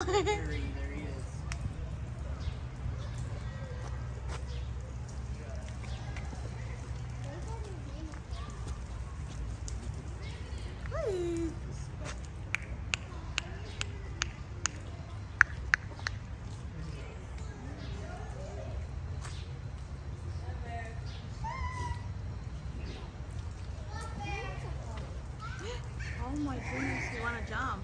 There he is. Oh my goodness, you want to jump?